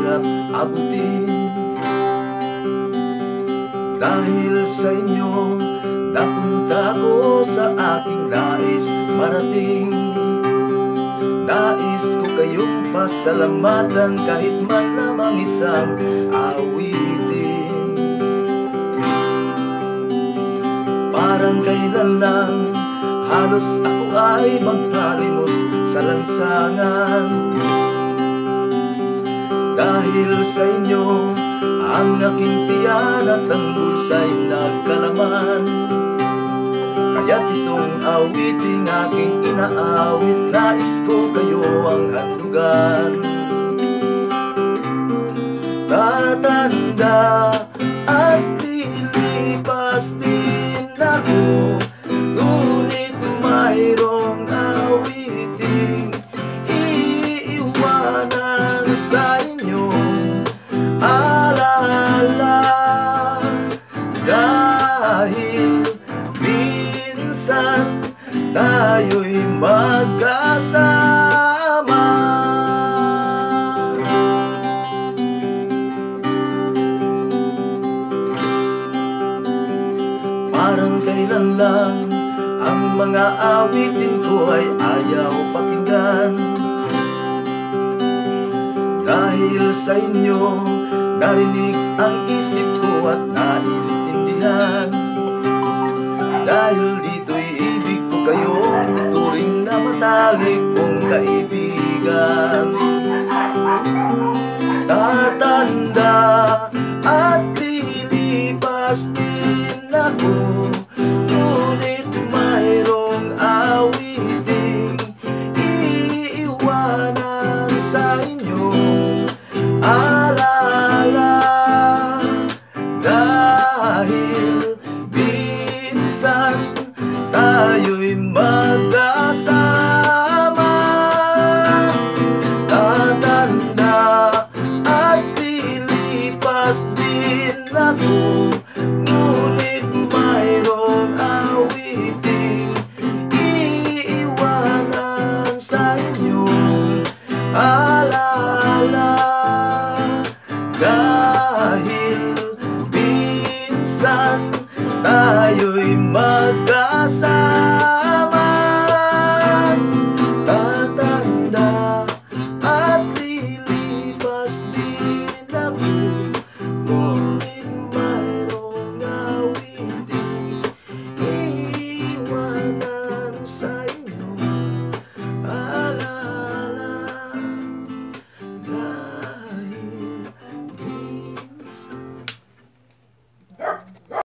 mahirap abutin. Dahil sa inyo, napunta ko sa aking nais marating. Nais ko kayong pasalamatan kahit man lamang isang awitin. Parang kailan lang halos ako ay magpalimos sa lansangan. Dahil sa inyo, ang aking tiyan at ang bulsa'y nagkalaman. Kaya't itong awiting aking inaawit, nais ko kayo ang handugan. Tatanda at lilipas din ako, ngunit mayroong awiting iiwanan sa inyong alaala. Dahil minsan tayo'y magkasama. Parang kailan lang ang mga awitin ko ay ayaw pakinggan. Dahil sa inyo, narinig ang isip ko at naiintindihan. Dahil dito'y ibig ko kayong ituring na matalik kong kaibigan.